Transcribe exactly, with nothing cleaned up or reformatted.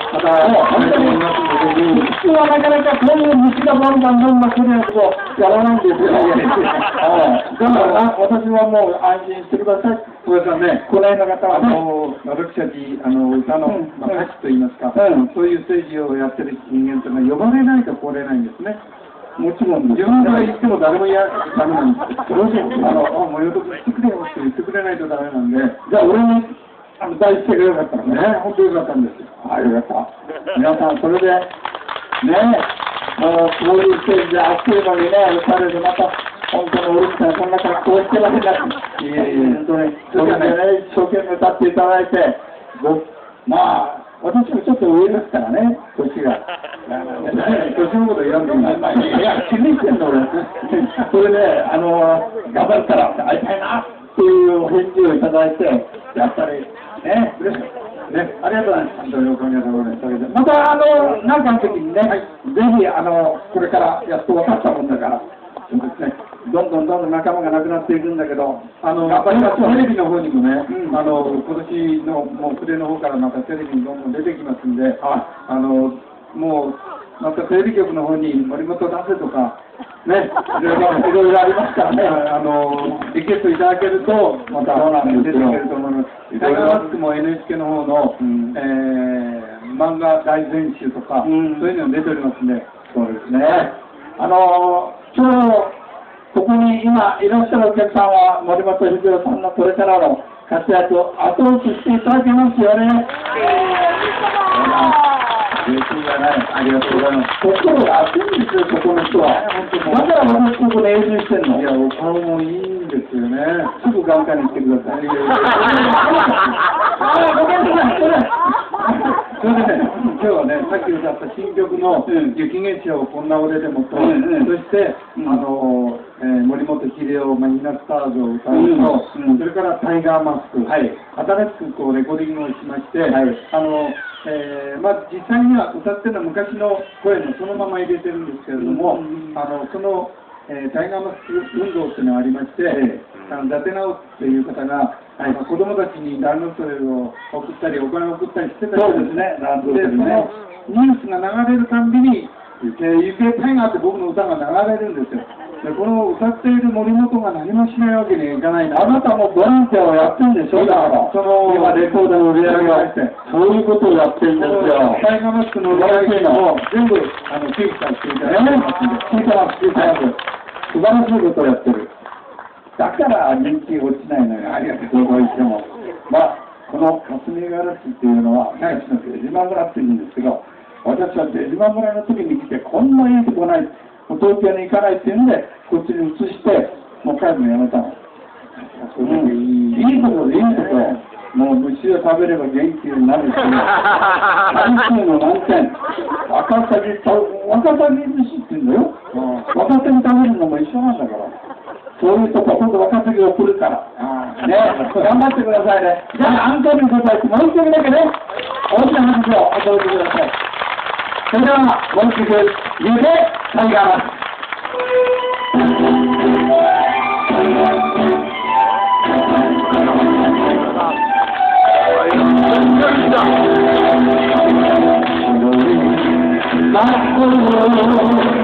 また、本当に、普通はなかなかこういう虫がバンバンバンバン来るやつをやらないんですよ。だからな、私はもう安心してください。 小林さんね、 この辺の方はね、 私たち、あの、歌の、まあ、歌手といいますか、そういうステージをやってる人間というのは呼ばれないと来れないんですね。 もちろん自分から言っても誰も嫌ダメなんですよ。あの、あ、もうよく言ってくれよって言ってくれないとダメなんで、 じゃあ俺にあの大してがよかったのね。 ね、本当よかったんですよ。 あ、よかった。皆さん、それで、ね、もうこういうステージであっという間にね、歌われて、また、本当にオリックさん、こんな格好してられなくて、いえいえ、本当に、それでね、一生懸命歌っていただいて、僕、まあ、私もちょっと上ですからね、年が。 年のこと言わんでもない。 いや、気にしてんの俺。それで、あの、頑張ったら会いたいなっていうお返事をいただいて、やっぱり、ね、嬉しい。ね、ありがとうございます。 本当におかげでございます。 また、あの、なんかの時にね、はい、ぜひ、あの、これからやっと分かったもんだから、そうですね、どんどんどんどん仲間がなくなっていくんだけど、 あの、 やっぱりテレビの方にもね、 うん、 あの、今年のもう暮れの方からまたテレビにどんどん出てきますんで、はい、あの、もう、またテレビ局の方に森本出せとか、ね、いろいろ、いろいろありますからね、あの、リクエストいただけると、また出てくれると思います。タイガーマスクも エヌエイチケー の方の、うん、えー、漫画大全集とか、うん、そういうの出ておりますんで、 そうですね。あの、今日、ここに今いらっしゃるお客さんは、森本秀夫さんのこれからの活躍を後押ししていただけますよね。 嬉しいじゃない。ありがとうございます。 心が熱いんですよ、ここの人は。だから私ここで永住してんの。 いや、お顔もいいんですよね。 すぐ眼科に行ってください。 それでね、今日はね、さっき歌った新曲の「雪化粧こんな俺でも」と、うんうん、そして、うん、あの、えー、森本秀夫、マイナスターズを歌うと、うんうん、それからタイガーマスク、はい、新しくこうレコーディングをしまして、はい、あの、えーまあ、実際には歌ってるのは昔の声のそのまま入れてるんですけれども、うん、あのその、えー、タイガーマスク運動っていうのがありまして、えー、あの伊達直っていう方が、はい、子供たちにランドセルを送ったりお金を送ったりしてたりそうですね、ランドセルね。 そのニュースが流れるたんびに「ゆけタイガー」って僕の歌が流れるんですよ。でこの歌っている森本が何もしないわけにはいかないな。 あなたもボランティアをやってるんでしょ。だからその今レコードの売り上げをしてそういうことをやってるんですよ。 タイガーマスクの売り上げを全部あの寄付させていただいてますんで、 聞いてます聞いてます。素晴らしいことをやってる。だから人気落ちないのよ。ありがとうどこ行っても。まあこの霞ヶ浦市っていうのは私の出島村っていうんですけど、私は出島村の時に来てこんないいとこない。東京に行かないっていうんで、こっちに移して、もう帰るのやめたの。うん、いいところでいいところ。もう虫を食べれば元気になるし、半数の何点。ワカサギ、ワカサギ寿司って言うんだよ。ワカサギ食べるのも一緒なんだから。そういうとこ、今度ワカサギを送るから。ね、頑張ってくださいね。じゃあ、アンコールに答えて、もう一曲だけね、大きな話をお届けください。それでは、もう一曲、ゆうで、タイガーマスク。マスク